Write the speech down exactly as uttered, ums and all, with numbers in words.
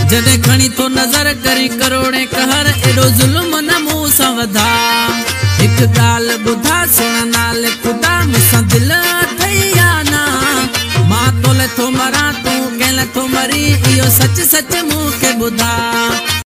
जॾहिं खणी तो नज़र करी करोड़े कहर एॾो ज़ुल्म न मूं सां वधा हिकु ॻाल्हि ॿुधा सुण नाले ख़ुदा मूंसां दिलि अथई या न मां तोले थो मरां तूं कंहिं लाइ थो मरी इहो सच सच मूंखे ॿुधा।